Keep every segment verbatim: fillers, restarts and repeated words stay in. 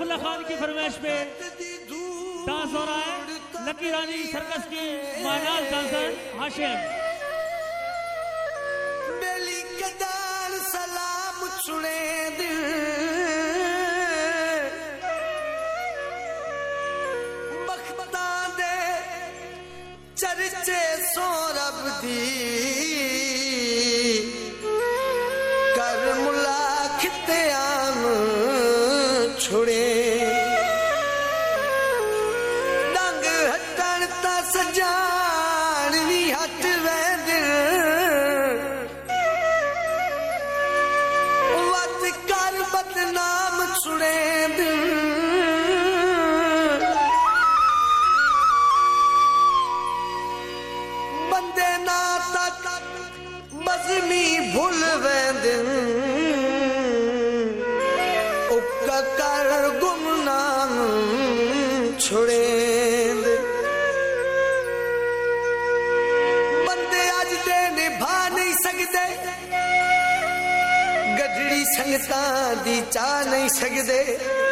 अब्दुल्ला खान की फरमाइश पे डांस हो रहा है लकी रानी सर्कस की मानाज डांसर हाशिम। बेली कदार सलाम सुने दिल बख्ता दे चर्चे सोरब दी कर मुलाखते आम छुड़े डंग हटन ता सजान भी हट वे दिल वत कर बदनाम छुड़े दिल बंदे ना तक बजमी भूल वे दिन उका कर गुमनाम छुड़े बंदे अज दे निभा नहीं सकते गजड़ी संगता दी चा नहीं सकते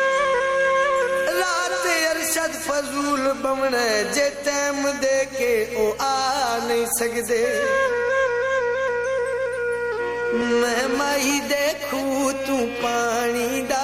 रात अरशद फजूल बमने जे टैम दे के ओ आ नहीं सकते मैं माही देखू तू पानी दा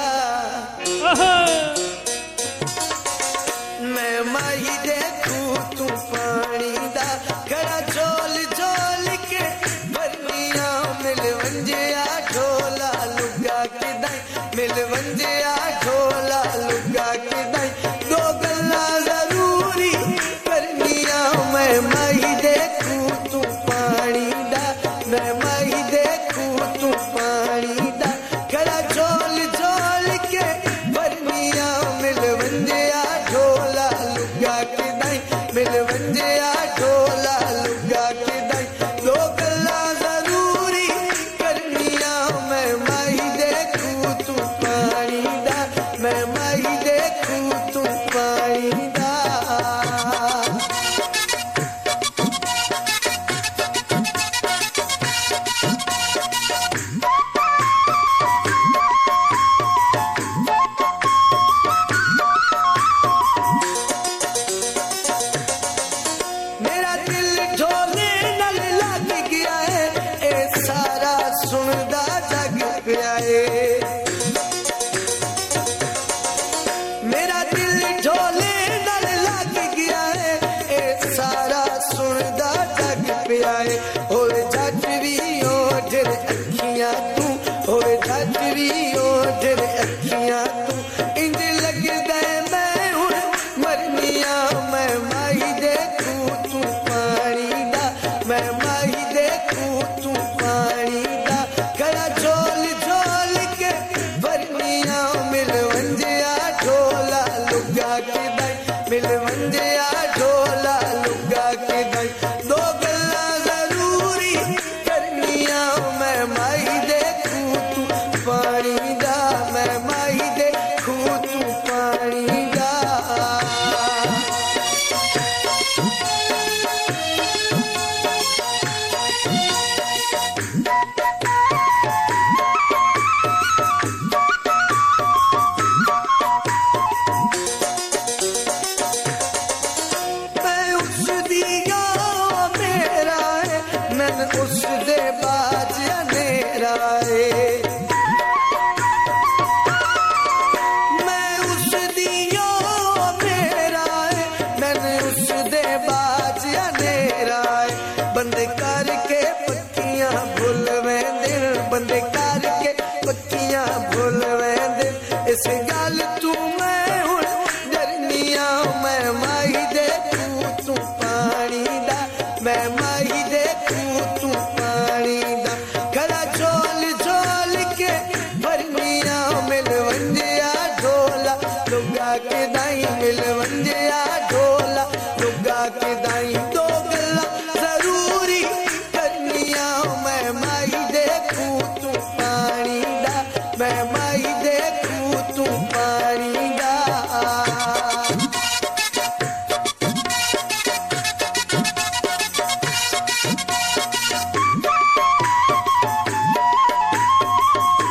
मैं माही देखू तू पानी दा खड़ा झोल झोल के भरनिया मिल वंजिया ढोला लुगा के दाई मिल वंजिया ढोला लुगा के दाई दो गल्ला जरूरी करनिया मैं माही देखू तू पानी दा मैं माही देखू तू पानी दा खड़ा झोल झोल के भरनिया मिल वंजिया ढोला लुगा के दाई मिल वंजिया ढोला लुगा के दाई दो गल्ला जरूरी करनिया मैं माही देखू तू पानी दा मैं माही देखू तू पानी दा मेरा दिल ढोले नल लग गया है ए सारा सुनदा जग गया है मेरा दिल ढोले नल लग गया है ए सारा सुनदा जग पिया है होर जटवी ओढ़ अखियां तू होर जटवी ओढ़ अखियां तू इंज लगदा है मैं हुण मरनिया मैं माही देखू तू पानी दा मैं माही देखू तू पानी दा खड़ा झोल झोल के भरनिया मिल वंजिया ढोला लुगा के दाई मिल वंजिया ढोला लुगा के दाई दो गल्ला जरूरी करनिया मैं माही देखू तू पानी दा मैं माही देखू तू पानी दा मैं उस दिया मेरा है मैं उस दे बाज अनेरा है मैं उस दिया मेरा है मैंने उस दे बाज अनेरा है बंदे करके पक्कियां भूल वे दिल बंदे करके पक्कियां भूल वे दिल इस गल तू मैं हुण डरनिया मैं माही देखू तू पानी दा मैं माही देखू तू पानी दा खड़ा झोल झोल के भरनिया मिल वंजिया ढोला लुगा के दाई मिल वंजिया ढोला लुगा के दाई दो गल्ला जरूरी करनिया मैं माही देखू तू पानी दा मैं